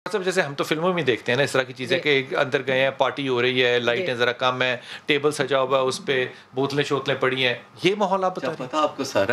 सब जैसे हम तो फिल्मों में देखते हैं ना इस तरह की चीज़ें कि अंदर गए हैं, पार्टी हो रही है, लाइटें ज़रा कम है, टेबल सजा हुआ है, उस पे बोतलें शोतलें पड़ी हैं, ये माहौल आप बता रही हैं? पता आपको सारा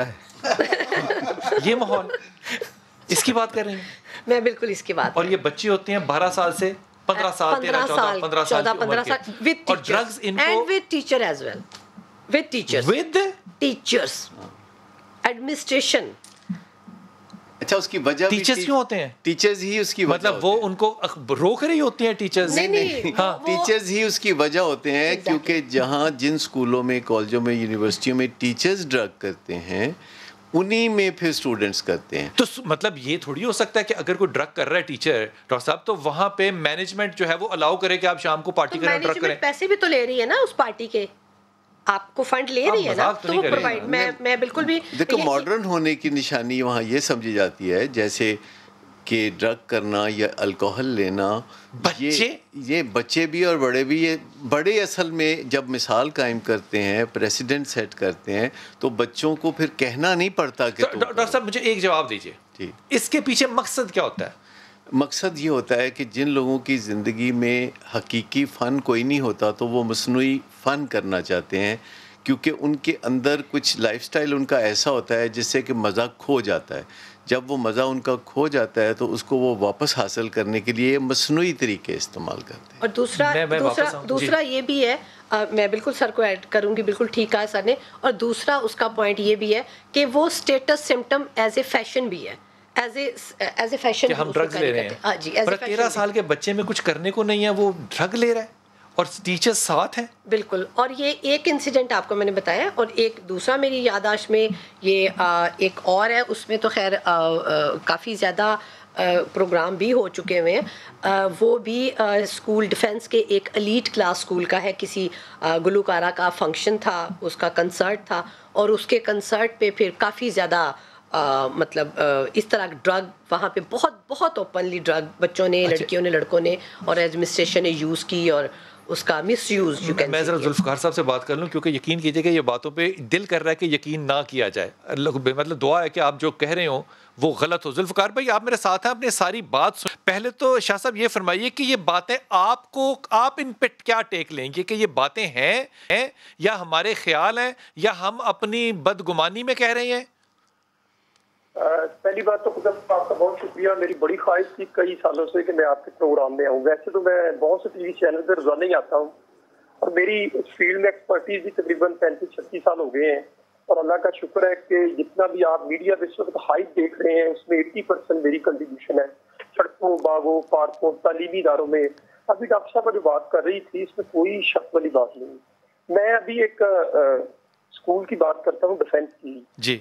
है। ये माहौल इसकी बात कर रही हैं? मैं बिल्कुल इसकी बात और ये बच्चे होते हैं 12 साल से 15 साल 13 14 15 साल की उम्र के विद और ड्रग्स इनको and with teacher as well, with teachers administration. अच्छा, उसकी वजह टीचर्स क्यों होते हैं? टीचर्स ही उसकी वजह मतलब वो उनको रोक रही होती हैं टीचर्स? नहीं, हाँ, टीचर्स ही उसकी वजह होते हैं। Exactly. क्योंकि जहाँ जिन स्कूलों में, कॉलेजों में, यूनिवर्सिटियों में टीचर्स ड्रग करते हैं, उन्हीं में फिर स्टूडेंट्स करते हैं। तो मतलब ये थोड़ी हो सकता है कि अगर कोई ड्रग कर रहा है टीचर डॉक्टर साहब, तो वहां पे मैनेजमेंट जो है वो अलाउ करे कि आप शाम को पार्टी करें, ड्रग करें। पैसे भी तो ले रही है ना उस पार्टी के, आपको फंड ले रही है ना, तो वो प्रोवाइड। मैं बिल्कुल भी देखो, मॉडर्न होने की निशानी वहाँ ये समझी जाती है जैसे कि ड्रग करना या अल्कोहल लेना। ये बच्चे भी और बड़े भी, ये बड़े असल में जब मिसाल कायम करते हैं, प्रेसिडेंट सेट करते हैं, तो बच्चों को फिर कहना नहीं पड़ता कि डॉक्टर साहब मुझे एक जवाब दीजिए, ठीक, इसके पीछे मकसद क्या होता है? मकसद ये होता है कि जिन लोगों की ज़िंदगी में हकीकी फ़न कोई नहीं होता, तो वो मसनूई फ़न करना चाहते हैं, क्योंकि उनके अंदर कुछ लाइफस्टाइल उनका ऐसा होता है जिससे कि मज़ा खो जाता है। जब वो मज़ा उनका खो जाता है तो उसको वो वापस हासिल करने के लिए मसनूई तरीके इस्तेमाल करते हैं। और दूसरा ये भी है, मैं बिल्कुल सर को ऐड करूंगी, बिल्कुल ठीक कहा सर ने। और दूसरा उसका पॉइंट ये भी है कि वो status symptom as a fashion भी है, एज ए फैशन हम ड्रग्स ले रहे हैं। हाँ जी, 13 साल के बच्चे में कुछ करने को नहीं है, वो ड्रग ले रहा है और टीचर्स साथ हैं। बिल्कुल। और ये एक इंसिडेंट आपको मैंने बताया, और एक दूसरा मेरी याददाश्त में ये एक और है, उसमें तो खैर काफ़ी ज़्यादा प्रोग्राम भी हो चुके हुए हैं। वो भी स्कूल डिफेंस के एक एलीट क्लास स्कूल का है। किसी गुलकारा का फंक्शन था, उसका कंसर्ट था, और उसके कंसर्ट पे फिर काफ़ी ज़्यादा मतलब इस तरह ड्रग वहाँ पे बहुत बहुत ओपनली ड्रग बच्चों ने, लड़कियों ने, लड़कों ने और एडमिनिस्ट्रेशन ने यूज़ की, और उसका मिसयूज। मैं ज़रा जुल्फ़िकार साहब से बात कर लूँ, क्योंकि यकीन कीजिए कि ये बातों पे दिल कर रहा है कि यकीन ना किया जाए। मतलब दुआ है कि आप जो कह रहे हो वो गलत हो। जुल्फ़िकार भाई, आप मेरे साथ हैं, अपनी सारी बात सुन। पहले तो शाह साहब ये फरमाइए कि ये बातें आप इन पे क्या टेक लेंगे, कि ये बातें हैं या हमारे ख्याल हैं या हम अपनी बदगुमानी में कह रहे हैं? पहली बात तो आपका बहुत शुक्रिया। मेरी बड़ी ख्वाहिश थी कई सालों से कि मैं आपके प्रोग्राम में आऊँ। वैसे तो मैं बहुत से टीवी चैनल पर रोजाना ही आता हूँ, और मेरी इस फील्ड में एक्सपर्टीज भी तकरीबन 35-36 साल हो गए हैं। और अल्लाह का शुक्र है कि जितना भी आप मीडिया पे इस वक्त हाइप देख रहे हैं, उसमें 80% मेरी कंट्रीब्यूशन है। सड़कों, बागों, पार्कों, तालीमी इदारों में। अभी डॉक्टर साहब जो बात कर रही थी, इसमें कोई शक वाली बात नहीं। मैं अभी एक स्कूल की बात करता हूँ, डिफेंस की जी।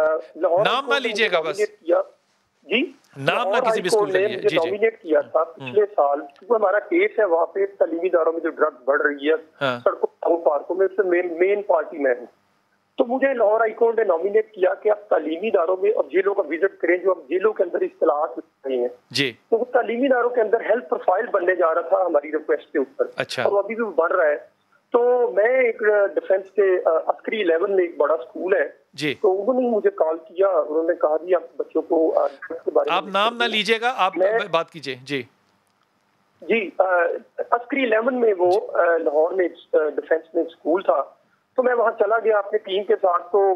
नाम ना लीजिएगा बस जी, नाम ना किसी भी स्कूल का मुझे नॉमिनेट किया था पिछले साल, क्योंकि हमारा केस है वहाँ पे तालीमी इदारों में जो ड्रग्स बढ़ रही है, सड़कों, पार्कों में, उससे मेन पार्टी में हूँ। तो मुझे लाहौर हाई कोर्ट ने नॉमिनेट किया कि आप तालीमी इदारों में और जेलों का विजिट करें, जो अब जेलों के अंदर इस्तेलाहात रहे हैं जी। तो वो तालीमी इदारों के अंदर हेल्थ प्रोफाइल बनने जा रहा था हमारी रिक्वेस्ट के ऊपर। अच्छा। और अभी भी बढ़ रहा है। तो मैं एक डिफेंस के अस्करी 11 में एक बड़ा स्कूल है जी, तो उन्होंने मुझे कॉल किया, उन्होंने कहा जी आप बच्चों को के बारे में, आप नाम ना लीजिएगा, आप बात कीजिए जी। जी, अस्करी 11 में वो लाहौर में डिफेंस में स्कूल था, तो मैं वहाँ चला गया अपनी टीम के साथ। तो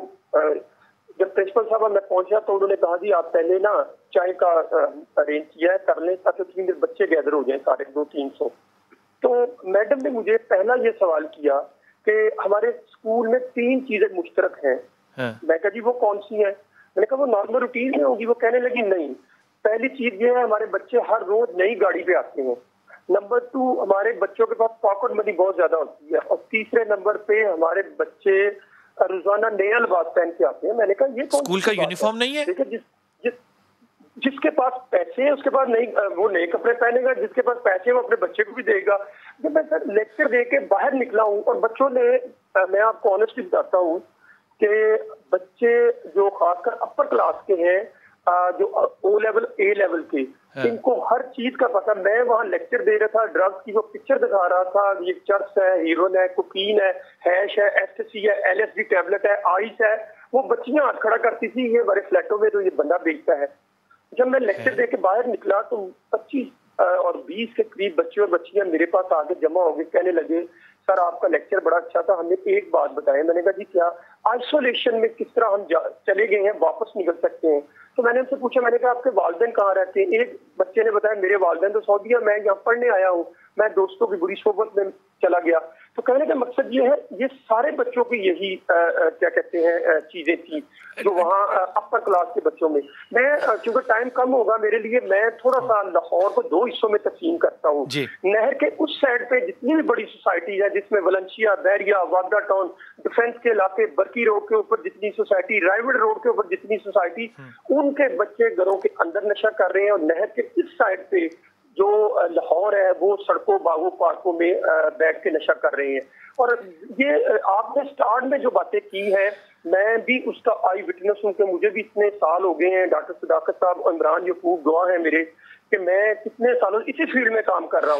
जब प्रिंसिपल साहब मैं पहुंचा तो उन्होंने कहा जी आप पहले ना चाय का अरेंज किया है, कर लें, ताकि 3 बच्चे गैदर हो जाए, सारे 200-300। तो मैडम ने मुझे पहला ये सवाल किया कि हमारे स्कूल में 3 चीजें मुश्तरक हैं। मैं कहा जी वो कौन सी है? मैंने कहा वो नॉर्मल रूटीन में होगी। वो कहने लगी नहीं, पहली चीज ये है हमारे बच्चे हर रोज नई गाड़ी पे आते हैं। नंबर 2, हमारे बच्चों के पास पॉकेट मनी बहुत ज्यादा होती है। और तीसरे नंबर पे हमारे बच्चे रोजाना नए लिबास पहन के आते हैं। मैंने कहा ये स्कूल का यूनिफॉर्म नहीं है? देखिए, जिसके पास पैसे है उसके पास वो नए कपड़े पहनेगा, जिसके पास पैसे वो अपने बच्चे को भी देगा। जब मैं सर लेक्चर दे के बाहर निकला हूँ, और बच्चों ने, मैं आपको ऑनेस्टली बताता हूँ कि बच्चे जो खासकर अपर क्लास के हैं, जो O लेवल A लेवल के, इनको हर चीज का पता। मैं वहाँ लेक्चर दे रहा था, ड्रग्स की वो पिक्चर दिखा रहा था, ये चर्च है, हीरोइन है, कोकीन है, हैश है, एस्टेसी है, LSD टैबलेट है, आइस है। वो बच्चियां हाथ खड़ा करती थी, ये हमारे फ्लैटों में तो ये बंदा बेचता है। जब मैं लेक्चर दे के बाहर निकला तो 25 20 के करीब बच्चे और बच्चियां मेरे पास आके जमा हो गए, कहने लगे सर आपका लेक्चर बड़ा अच्छा था, हमने एक बात बताया। मैंने कहा जी क्या? आइसोलेशन में किस तरह हम चले गए हैं, वापस निकल सकते हैं। तो मैंने उनसे पूछा, मैंने कहा आपके वालिदैन कहाँ रहते हैं? एक बच्चे ने बताया मेरे वालिदैन तो सऊदीया, मैं यहाँ पढ़ने आया हूँ, मैं दोस्तों की बुरी सोबत में चला गया। तो कहने का मकसद ये है, ये सारे बच्चों की यही क्या कहते हैं चीजें थी जो वहाँ अपर क्लास के बच्चों में। मैं क्योंकि टाइम कम होगा मेरे लिए, मैं थोड़ा सा लाहौर को 2 हिस्सों में तकसीम करता हूँ। नहर के उस साइड पे जितनी भी बड़ी सोसाइटी है, जिसमें वलंशिया, बैरिया, वागदा टाउन, डिफेंस के इलाके, बरकी रोड के ऊपर जितनी सोसाइटी, रायवड रोड के ऊपर जितनी सोसाइटी, उनके बच्चे घरों के अंदर नशा कर रहे हैं। और नहर के इस साइड पे जो लाहौर है वो सड़कों, बागों, पार्कों में बैठ के नशा कर रहे हैं। और ये आपने स्टार्ट में जो बातें की हैं, मैं भी उसका आई विटनेस हूँ कि मुझे भी इतने साल हो गए हैं। डॉक्टर सदाकत साहब, इमरान यकूब गवाह हैं मेरे कि मैं कितने सालों इसी फील्ड में काम कर रहा हूँ।